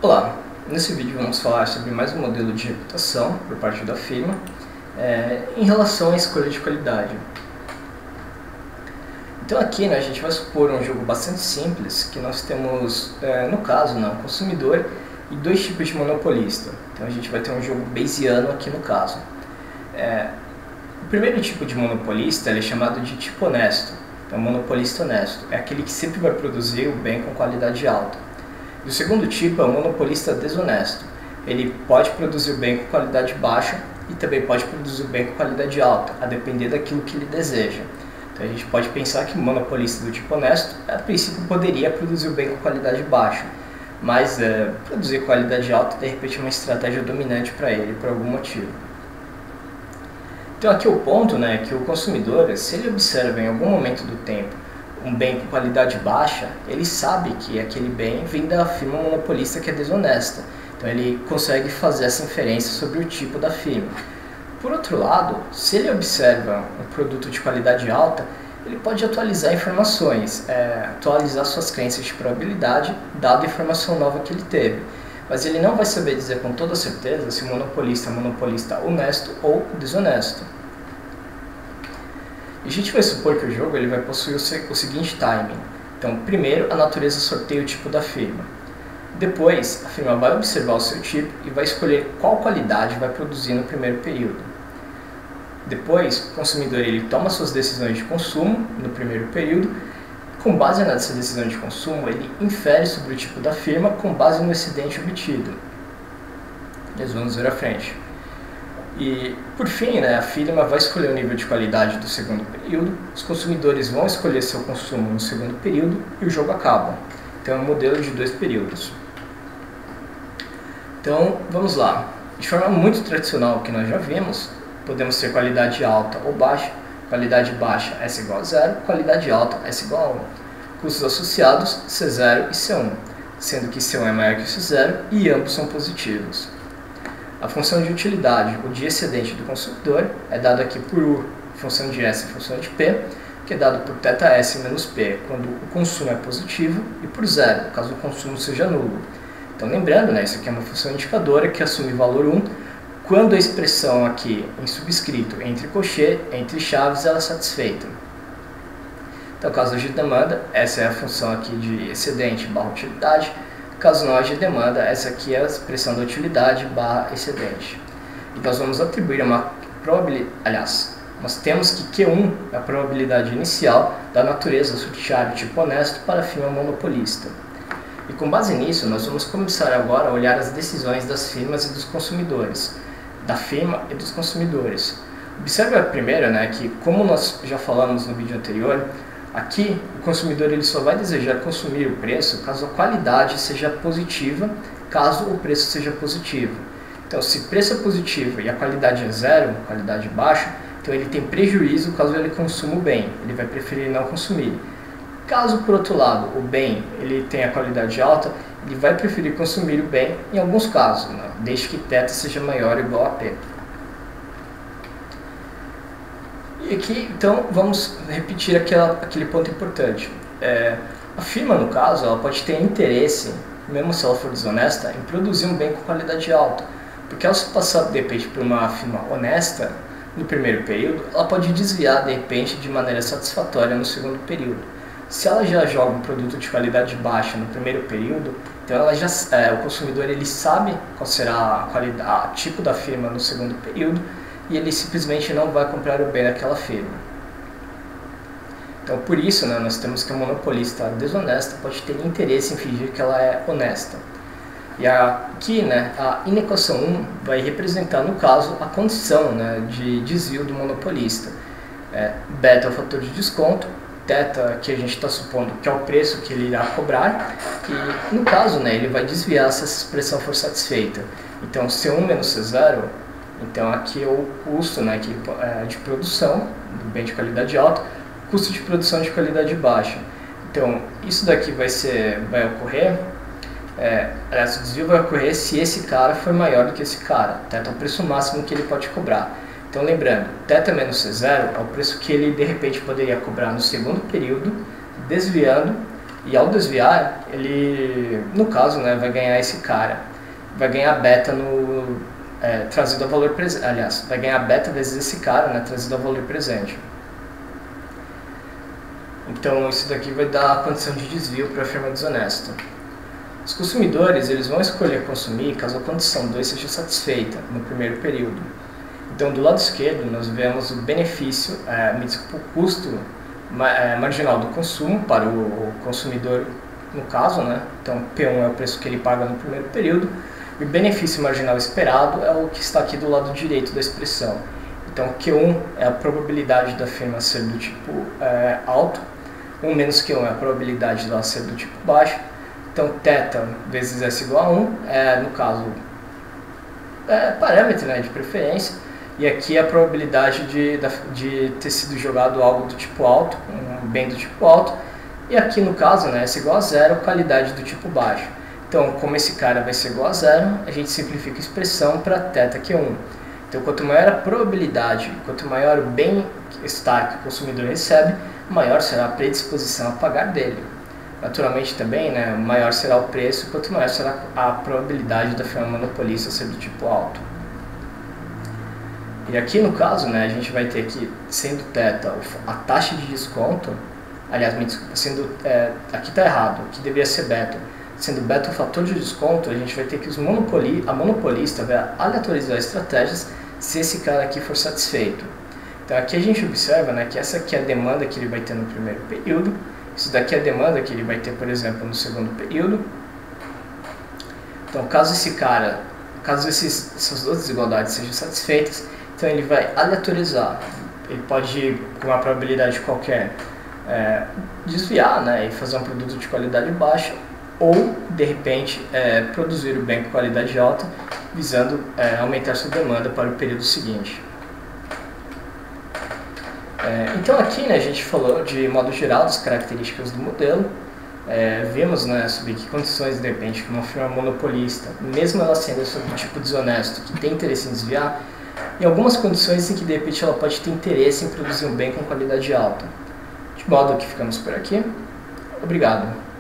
Olá, nesse vídeo vamos falar sobre mais um modelo de reputação por parte da firma em relação à escolha de qualidade. Então aqui a gente vai supor um jogo bastante simples, que nós temos, no caso, um consumidor e dois tipos de monopolista. Então a gente vai ter um jogo bayesiano aqui no caso. O primeiro tipo de monopolista é chamado de tipo honesto. Então monopolista honesto é aquele que sempre vai produzir o bem com qualidade alta. E o segundo tipo é o monopolista desonesto. Ele pode produzir o bem com qualidade baixa e também pode produzir o bem com qualidade alta, a depender daquilo que ele deseja. Então a gente pode pensar que o monopolista do tipo honesto, a princípio, poderia produzir o bem com qualidade baixa, mas produzir qualidade alta, de repente, é uma estratégia dominante para ele, por algum motivo. Então aqui o ponto é que o consumidor, se ele observa em algum momento do tempo um bem com qualidade baixa, ele sabe que aquele bem vem da firma monopolista que é desonesta. Então ele consegue fazer essa inferência sobre o tipo da firma. Por outro lado, se ele observa um produto de qualidade alta, ele pode atualizar informações, atualizar suas crenças de probabilidade, dada a informação nova que ele teve. Mas ele não vai saber dizer com toda certeza se o monopolista é um monopolista honesto ou desonesto. E a gente vai supor que o jogo vai possuir o seguinte timing. Então, primeiro, a natureza sorteia o tipo da firma. Depois, a firma vai observar o seu tipo e vai escolher qual qualidade vai produzir no primeiro período. Depois, o consumidor toma suas decisões de consumo no primeiro período. Com base nessa decisão de consumo, ele infere sobre o tipo da firma com base no excedente obtido. Nós vamos ver à frente. E, por fim, a firma vai escolher o nível de qualidade do segundo período, os consumidores vão escolher seu consumo no segundo período e o jogo acaba. Então é um modelo de 2 períodos. Então, vamos lá. De forma muito tradicional que nós já vimos, podemos ter qualidade alta ou baixa, qualidade baixa S igual a 0, qualidade alta S igual a 1. Custos associados C0 e C1, sendo que C1 é maior que C0 e ambos são positivos. A função de utilidade, ou de excedente do consumidor, é dado aqui por U, função de S e função de P, que é dado por θS menos P quando o consumo é positivo e por 0, caso o consumo seja nulo. Então lembrando, isso aqui é uma função indicadora que assume valor 1 quando a expressão aqui em subscrito entre cochê, entre chaves, ela é satisfeita. Então caso haja demanda, essa é a função aqui de excedente barra utilidade. Caso não haja demanda, essa aqui é a expressão da utilidade barra excedente. E nós vamos atribuir uma probabilidade, nós temos que Q1 é a probabilidade inicial da natureza sortear o tipo honesto para a firma monopolista. E com base nisso, nós vamos começar agora a olhar as decisões das firmas e dos consumidores, da firma e dos consumidores. Observe primeiro que, como nós já falamos no vídeo anterior, aqui o consumidor só vai desejar consumir o preço caso a qualidade seja positiva, caso o preço seja positivo. Então, se o preço é positivo e a qualidade é 0, qualidade baixa, então ele tem prejuízo caso ele consuma o bem, ele vai preferir não consumir. Caso, por outro lado, o bem tenha qualidade alta, ele vai preferir consumir o bem em alguns casos, desde que θ seja maior ou igual a P. E aqui, então, vamos repetir aquele ponto importante. A firma, no caso, ela pode ter interesse, mesmo se ela for desonesta, em produzir um bem com qualidade alta. Porque ao se passar, de repente, por uma firma honesta no primeiro período, ela pode desviar, de repente, de maneira satisfatória no segundo período. Se ela já joga um produto de qualidade baixa no primeiro período, então o consumidor sabe qual será o tipo da firma no segundo período, e ele simplesmente não vai comprar o bem daquela firma. Então, por isso, nós temos que a monopolista desonesta pode ter interesse em fingir que ela é honesta. E aqui, a inequação 1 vai representar, no caso, a condição de desvio do monopolista. Beta é o fator de desconto, θ, que a gente está supondo que é o preço que ele irá cobrar, e, no caso, ele vai desviar se essa expressão for satisfeita. Então, C1 menos C0, então aqui é o custo de produção do bem de qualidade alta, custo de produção de qualidade baixa. Então, isso daqui vai ocorrer, o desvio vai ocorrer se esse cara for maior do que esse cara. Θ é o preço máximo que ele pode cobrar. Então, lembrando, θ menos C0 é o preço que ele, de repente, poderia cobrar no segundo período, desviando E ao desviar, ele, no caso, né, vai ganhar esse cara. Vai ganhar beta no trazido a valor presente. Aliás, vai ganhar beta vezes esse cara, né, trazido a valor presente. Então isso daqui vai dar a condição de desvio para a firma desonesta. Os consumidores eles vão escolher consumir caso a condição 2 seja satisfeita no primeiro período. Então do lado esquerdo nós vemos o benefício, o custo marginal do consumo para o consumidor no caso, né? Então P1 é o preço que ele paga no primeiro período e o benefício marginal esperado é o que está aqui do lado direito da expressão. Então Q1 é a probabilidade da firma ser do tipo alto, 1 menos Q1 é a probabilidade dela ser do tipo baixo. Então θ vezes S igual a 1 no caso, parâmetro, né, de preferência. E aqui é a probabilidade de ter sido jogado algo do tipo alto, um bem do tipo alto. E aqui no caso, né, S igual a 0, qualidade do tipo baixo. Então, como esse cara vai ser igual a 0, a gente simplifica a expressão para θQ1. Então, quanto maior a probabilidade, quanto maior o bem-estar que o consumidor recebe, maior será a predisposição a pagar dele. Naturalmente também, né, maior será o preço, quanto maior será a probabilidade da firma monopolista ser do tipo alto. E aqui no caso, né, a gente vai ter que, sendo θ a taxa de desconto, aliás, me desculpa, sendo, aqui está errado, aqui deveria ser beta. Sendo beta o fator de desconto, a gente vai ter que a monopolista vai aleatorizar estratégias se esse cara aqui for satisfeito. Então aqui a gente observa, né, que essa aqui é a demanda que ele vai ter no primeiro período, isso daqui é a demanda que ele vai ter, por exemplo, no segundo período. Então caso essas duas desigualdades sejam satisfeitas, então ele vai aleatorizar, ele pode, com uma probabilidade qualquer, desviar, né, e fazer um produto de qualidade baixa, ou, de repente, produzir o bem com qualidade alta, visando aumentar sua demanda para o período seguinte. Então aqui, né, a gente falou de modo geral das características do modelo, vimos, né, sobre que condições, de repente, que uma firma monopolista, mesmo ela sendo do tipo desonesto, que tem interesse em desviar, em algumas condições em que, de repente, ela pode ter interesse em produzir um bem com qualidade alta. De modo que ficamos por aqui. Obrigado.